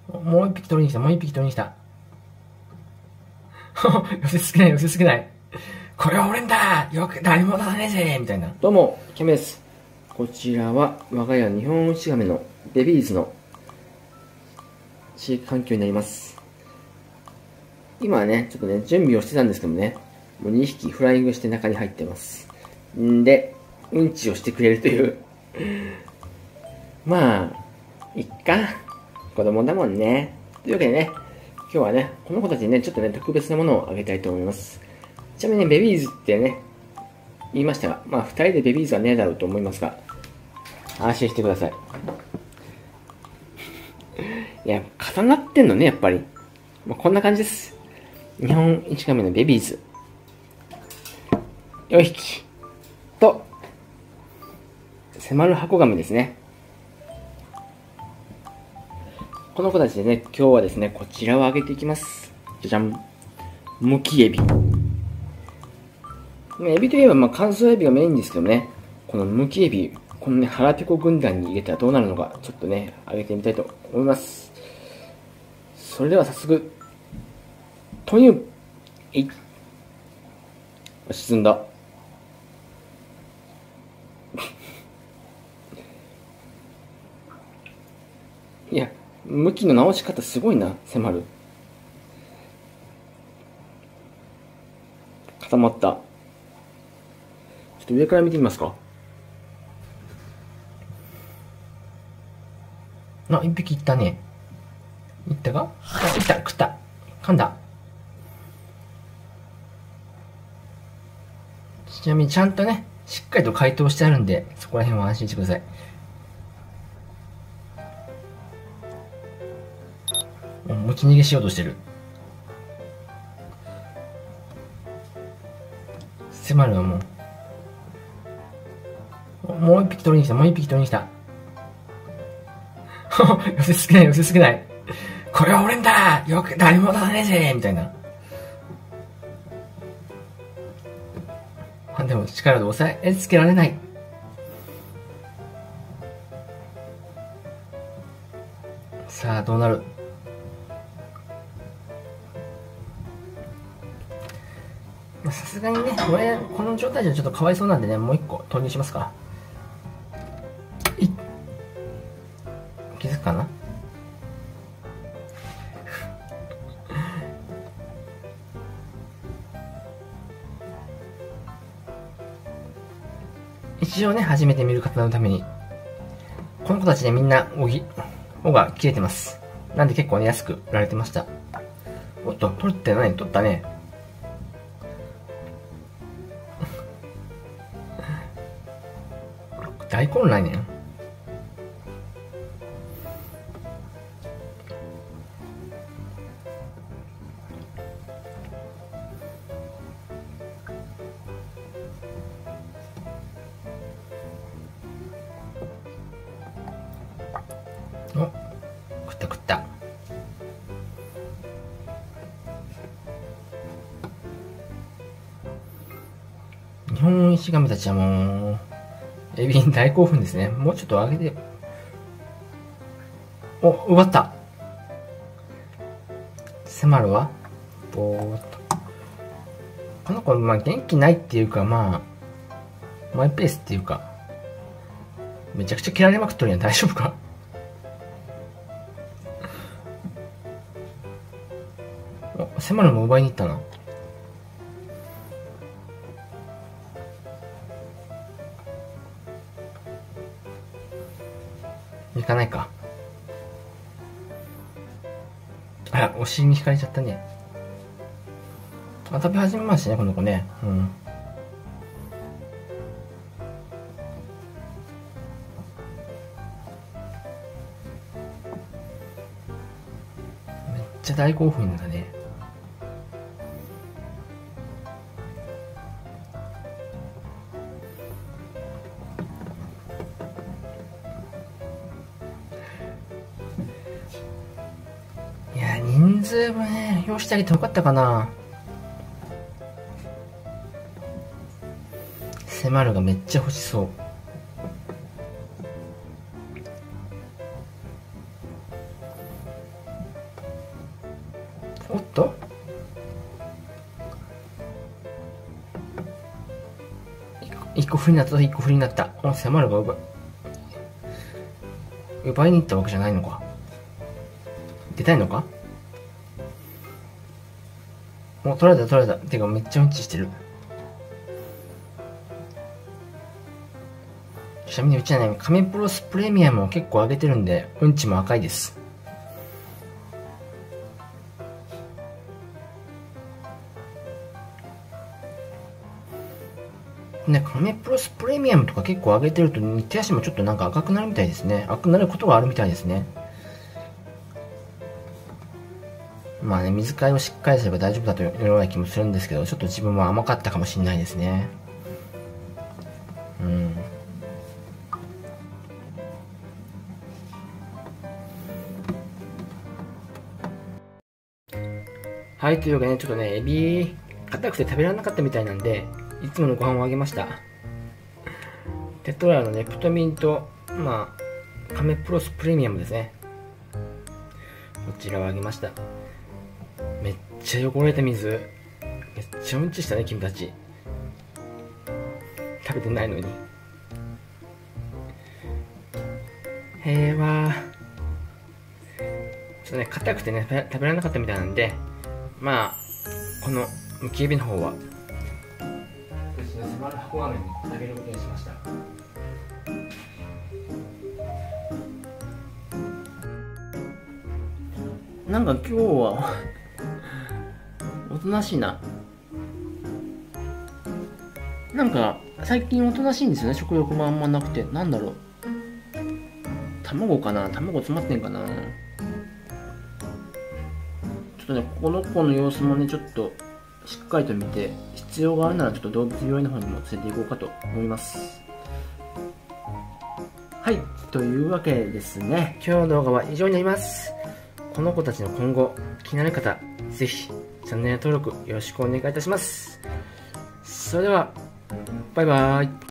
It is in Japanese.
もう一匹取りに来た、もう一匹取りに来た。寄せすぎない、寄せすぎない。これは俺んだ、よく誰も出さねえぜみたいな。どうも、キャメです。こちらは我が家日本ウシガメのベビーズの飼育環境になります。今はね、ちょっとね、準備をしてたんですけどね、もう2匹フライングして中に入ってます。んで、うんちをしてくれるという。まあ、いっか。子供だもんね。というわけでね、今日はね、この子たちにね、ちょっとね、特別なものをあげたいと思います。ちなみにベビーズってね、言いましたが、まあ、2人でベビーズはねえだろうと思いますが、安心してください。いや、重なってんのね、やっぱり。まあ、こんな感じです。日本イチガメのベビーズ。4匹。と、迫る箱ガメですね。この子たちでね、今日はですね、こちらをあげていきます。じゃじゃん。むきエビ。エビといえば、まあ、乾燥エビがメインですけどね、このむきエビ、このね、腹ペコ軍団に入れたらどうなるのか、ちょっとね、あげてみたいと思います。それでは早速、投入沈んだ。いや、向きの直し方すごいな、迫る。固まった。ちょっと上から見てみますか。あ、一匹いったね。いったか？いった、食った。噛んだ。ちなみにちゃんとね、しっかりと解凍してあるんで、そこら辺は安心してください。持ち逃げしようとしてる。迫るはもう。もう一匹取りに来た、もう一匹取りに来た。寄せすぎない、寄せすぎない。これは俺んだ、よく誰も出さねえぜみたいな。でも力で抑えつけられない。さあ、どうなる？さすがにね、この状態じゃちょっとかわいそうなんでね、もう一個投入しますか。気づくかな？一応ね、初めて見る方のために、この子たちね、みんな尾が切れてます。なんで結構ね、安く売られてました。おっと、取ってない、取ったね。大混乱ねん。お、食った食った。日本イシガメたちはもう、エビに大興奮ですね。もうちょっと上げて。お、奪った。迫るわ。ぼーっと。この子、まあ元気ないっていうか、まあ、マイペースっていうか、めちゃくちゃ切られまくっとるやん。大丈夫か？お、迫るも奪いに行ったな。行かないか。あら、お尻に引かれちゃったね。あ、食べ始めましたね、この子ね。うん。めっちゃ大興奮だね。いや、人数分ね、用意してあげてよかったかな。迫るがめっちゃ欲しそう。 おっと、1個フリになった。1個フリになった。迫るが奪いに行ったわけじゃないのか。出たいのか。もう取られた取られた。てかめっちゃうんちしてる。ちなみにうちはね、カメプロスプレミアムを結構上げてるんで、うんちも赤いです。ね、カメプロスプレミアムとか結構上げてると、手足もちょっとなんか赤くなるみたいですね。赤くなることがあるみたいですね。まあね、水替えをしっかりすれば大丈夫だというような気もするんですけど、ちょっと自分は甘かったかもしれないですね。はい、というわけでね、ちょっとね、エビ、硬くて食べられなかったみたいなんで、いつものご飯をあげました。テトラのネプトミンと、カメプロスプレミアムですね。こちらをあげました。めっちゃ汚れた水。めっちゃうんちしたね、君たち。食べてないのに。平和。ちょっとね、硬くてね、食べられなかったみたいなんで、このむきエビの方は、迫る箱亀にあげることにしました。なんか今日はおとなしいな。なんか最近おとなしいんですよね。食欲もあんまなくて。なんだろう、卵かな。卵詰まってんかな。ちょっとね、この子の様子もね、ちょっとしっかりと見て、必要があるならちょっと動物病院の方にも連れて行こうかと思います。はい、というわけでですね、今日の動画は以上になります。この子たちの今後、気になる方、ぜひチャンネル登録よろしくお願いいたします。それでは、バイバーイ。